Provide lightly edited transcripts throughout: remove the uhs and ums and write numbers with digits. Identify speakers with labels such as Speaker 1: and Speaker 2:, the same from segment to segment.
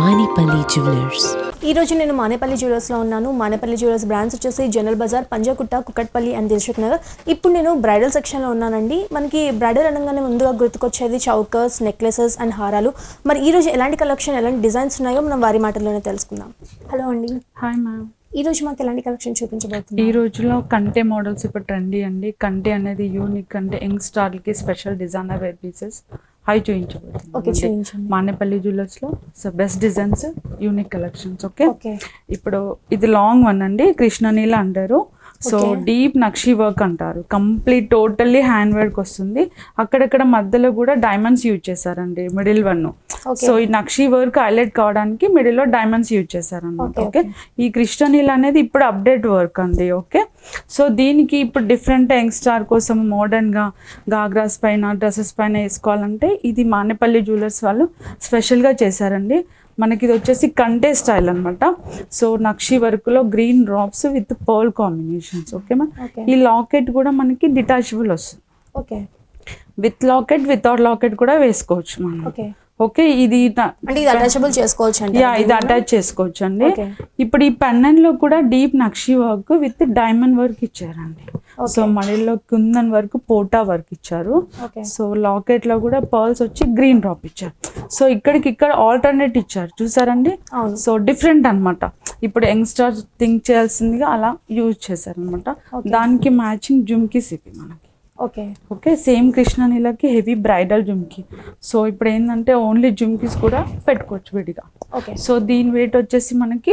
Speaker 1: Manepally Jewellers.
Speaker 2: ఈ రోజు నేను మానేపల్లి జ్యువెలర్స్ లో ఉన్నాను. మానేపల్లి జ్యువెలర్స్ బ్రాండ్స్ వచ్చేసి జనరల్ బజార్, పంజాగుట్ట, కుకట్పల్లి అండ్ దిల్సుఖ్ నగర్. ఇప్పుడు నేను బ్రైడల్ సెక్షన్ లో ఉన్నానండి. మనకి బ్రైడల్ అనగానే ముందుగా గుర్తుకొచ్చేది చౌకర్స్, నెక్లెసెస్ అండ్ హారాలు. మరి ఈ రోజు ఎలాంటి కలెక్షన్, ఎలాంటి డిజైన్స్ ఉన్నాయో మనం వారి మాటల్లోనే తెలుసుకుందాం. హలో అండి.
Speaker 3: Hi ma'am.
Speaker 2: ఈ రోజు మాకు ఎలాంటి కలెక్షన్ చూపించబోతుంది?
Speaker 3: ఈ రోజులో కంటే మోడల్స్ ఇప్పుడు ట్రెండీ అండి. కంటే అనేది యూనిక్ అంటే యంగ్ స్టార్లకి స్పెషల్ డిజైనర్ వేర్ పీసెస్ హై చూపించబోతుంది. మానేపల్లి జ్యువెలర్స్ లో best designs, unique collections. Okay, ఇప్పుడు ఇది లాంగ్ వన్ అండి, కృష్ణనీల అంటారు. సో డీప్ నక్షి వర్క్ అంటారు. కంప్లీట్ టోటల్లీ హ్యాండ్ వర్క్ వస్తుంది. అక్కడక్కడ మధ్యలో కూడా డైమండ్స్ యూజ్ చేశారండి, మిడిల్ వన్. సో ఈ నక్షి వర్క్ హైలైట్ కావడానికి మిడిల్ లో డైమండ్స్ యూజ్ చేశారన్నమాట. ఓకే, ఈ కృష్ణనీల అనేది ఇప్పుడు అప్డేట్ వర్క్ అండి. ఓకే, సో దీనికి ఇప్పుడు డిఫరెంట్ యంగ్స్టార్ కోసం మోడర్న్ గా గాగ్రాస్ పైన, డ్రెస్సెస్ పైన వేసుకోవాలంటే ఇది మానేపల్లి జ్యువెలర్స్ వాళ్ళు స్పెషల్ గా చేశారండి. మనకి ఇది వచ్చేసి కంటే స్టైల్ అనమాట. సో నక్షి వర్క్ లో green drops with pearl combinations. Okay ma'am. ఈ లాకెట్ కూడా మనకి డిటాచబుల్ వస్తుంది. Okay, with locket, without locket కూడా వేసుకోవచ్చు మనం. ఓకే, ఇది
Speaker 2: అటాచబుల్ చేసుకోవచ్చు అండి.
Speaker 3: యా, ఇది అటాచ్ చేసుకోవచ్చు అండి. ఇప్పుడు ఈ పెండెంట్ లో కూడా deep nakshi work with diamond work ఇచ్చారండి. సో మడిలో కుందన్ వర్క్, పోటా వర్క్ ఇచ్చారు. సో లాకెట్ లో కూడా పర్ల్స్ వచ్చి గ్రీన్ డ్రాప్ ఇచ్చారు. సో ఇక్కడికి ఇక్కడ ఆల్టర్నేట్ ఇచ్చారు, చూసారండి. సో డిఫరెంట్ అనమాట. ఇప్పుడు యంగ్స్టర్స్ థింక్ చేయాల్సిందిగా అలా యూజ్ చేశారు అనమాట. దానికి మ్యాచింగ్ జుమ్కీస్ ఇవి మనకి. ఓకే, సేమ్ కృష్ణనీలకి హెవీ బ్రైడల్ జుమ్కీ. సో ఇప్పుడు ఏంటంటే ఓన్లీ జుమ్కీస్ కూడా పెట్టుకోవచ్చు విడిగా. సో దీని వెయిట్ వచ్చేసి మనకి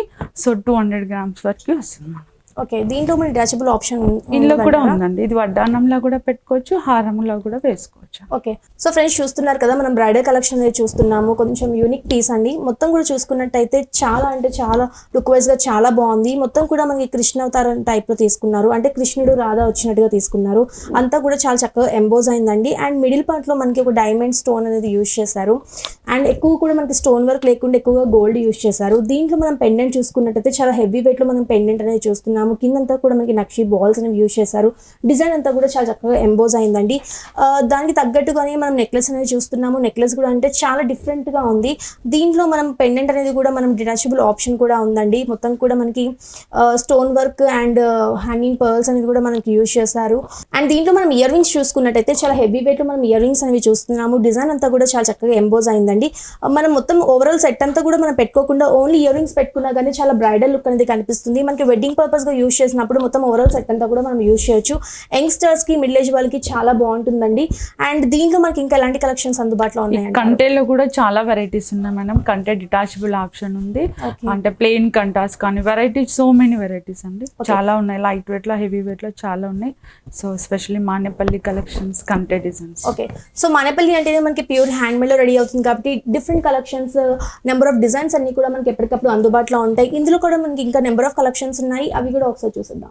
Speaker 3: 200 grams వరకు వస్తుంది మనకి.
Speaker 2: ఓకే, దీంట్లో మన డిటాచబుల్ ఆప్షన్
Speaker 3: ఇందులో కూడా ఉందండి. ఇది వడ్డానంలా కూడా పెట్టుకోవచ్చు, హారంలో కూడా వేసుకోవచ్చు.
Speaker 2: ఓకే, సో ఫ్రెండ్స్ చూస్తున్నారు కదా, మనం బ్రైడల్ కలెక్షన్ అనేది చూస్తున్నాము. కొంచెం యూనిక్ పీస్ అండి. మొత్తం కూడా చూసుకున్నట్టయితే చాలా అంటే చాలా లుక్ వైజ్ గా చాలా బాగుంది. మొత్తం కూడా మనకి కృష్ణ అవతారం టైప్ లో తీసుకున్నారు, అంటే కృష్ణుడు రాధ వచ్చినట్టుగా తీసుకున్నారు. అంతా కూడా చాలా చక్కగా ఎంబోజ్ అయిందండి. అండ్ మిడిల్ పార్ట్ లో మనకి ఒక డైమండ్ స్టోన్ అనేది యూజ్ చేశారు. అండ్ ఎక్కువ కూడా మనకి స్టోన్ వర్క్ లేకుండా ఎక్కువగా గోల్డ్ యూజ్ చేశారు. దీంట్లో మనం పెండెంట్ చూసుకున్నట్టయితే చాలా హెవీ వెయిట్ లో మనం పెండెంట్ అనేది చూస్తున్నాము. కిందంతా కూడా మనకి నక్షి బాల్స్ అనేవి యూజ్ చేశారు. డిజైన్ అంతా కూడా చాలా చక్కగా ఎంబోజ్ అయిందండి. దానికి తగ్గట్టుగానే మనం నెక్లెస్ అనేది చూస్తున్నాము. నెక్లెస్ కూడా అంటే చాలా డిఫరెంట్ గా ఉంది. దీంట్లో మనం పెండెంట్ అనేది కూడా మనం డిటాచబుల్ ఆప్షన్ కూడా ఉందండి. మొత్తం కూడా మనకి stone work and hanging pearls అనేది కూడా మనకి యూజ్ చేశారు. అండ్ దీంట్లో మనం ఇయర్ రింగ్స్ చూసుకున్నట్టయితే చాలా హెవీ వెయిట్ మనం ఇయర్ రింగ్స్ అనేవి చూస్తున్నాము. డిజైన్ అంతా కూడా చాలా చక్కగా ఎంబోజ్ అయిందండి. మనం మొత్తం ఓవరాల్ సెట్ అంతా కూడా మనం పెట్టుకోకుండా ఓన్లీ ఇయర్ రింగ్స్ పెట్టుకున్నా కానీ చాలా బ్రైడల్ లుక్ అనేది కనిపిస్తుంది. మనకి వెడ్డింగ్ పర్పస్ గా యూజ్ చేసినప్పుడు మొత్తం ఓవరాల్ సెట్ అంతా కూడా మనం యూజ్ చేయొచ్చు. యంగ్స్టర్స్ కి, మిడిల్ ఏజ్ వాళ్ళకి చాలా బాగుంటుందండి. అండ్ దీంట్లో మనకి ఇంకా ఎలాంటి కలెక్షన్స్ అందుబాటులో ఉన్నాయి?
Speaker 3: కంటేలో కూడా చాలా వెరైటీస్ ఉన్నాయి మేడం. కంటే డిటాచబుల్ ఆప్షన్ ఉంది, అంటే ప్లెయిన్ కంటాస్ కానీ వెరైటీస్, సో మెనీ వెరైటీస్ అండి. చాలా ఉన్నాయి, లైట్ వెయిట్ లో, హెవీ వెయిట్ లో చాలా ఉన్నాయి. సో ఎస్పెషల్లీ మానేపల్లి కలెక్షన్స్, కంటే డిజైన్స్.
Speaker 2: ఓకే, సో మానేపల్లి అంటే మనకి ప్యూర్ హ్యాండ్ మేడ్ లో రెడీ అవుతుంది కాబట్టి different collections, number of designs అన్ని కూడా మనకి ఎప్పటికప్పుడు అందుబాటులో ఉంటాయి. ఇందులో కూడా మనకి ఇంకా నెంబర్ ఆఫ్ కలెక్షన్స్ ఉన్నాయి, అవి కూడా ఒకసారి చూసిద్దాం.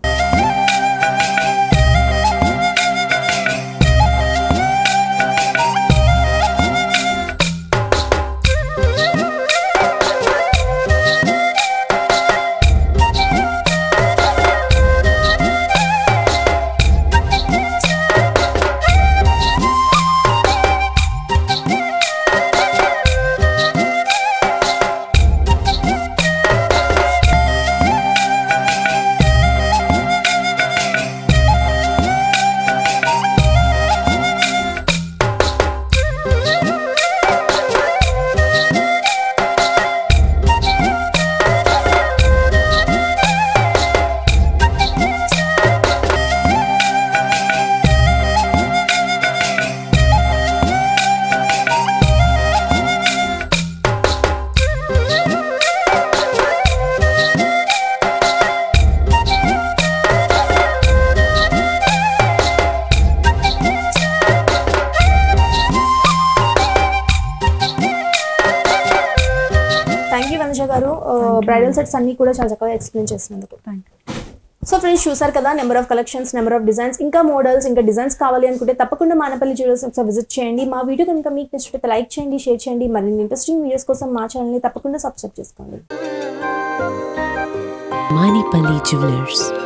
Speaker 2: గారు బ్రైడల్ సెట్స్ అన్ని కూడా చాలా చక్కగా ఎక్స్ప్లెయిన్ చేసినందుకు థ్యాంక్ యూ. సో ఫ్రెండ్స్ చూసారు కదా, number of collections, number of designs, ఇంకా మోడల్స్, ఇంకా డిజైన్స్ కావాలి అనుకుంటే తప్పకుండా మానేపల్లి జ్యువెలర్స్ ఒకసారి విజిట్ చేయండి. మా వీడియో కనుక మీకు నచ్చితే లైక్ చేయండి, షేర్ చేయండి. మరిన్ని ఇంట్రెస్టింగ్ వీడియోస్ కోసం మా ఛానల్ని తప్పకుండా సబ్స్క్రైబ్ చేసుకోండి.
Speaker 1: Manepally Jewellers.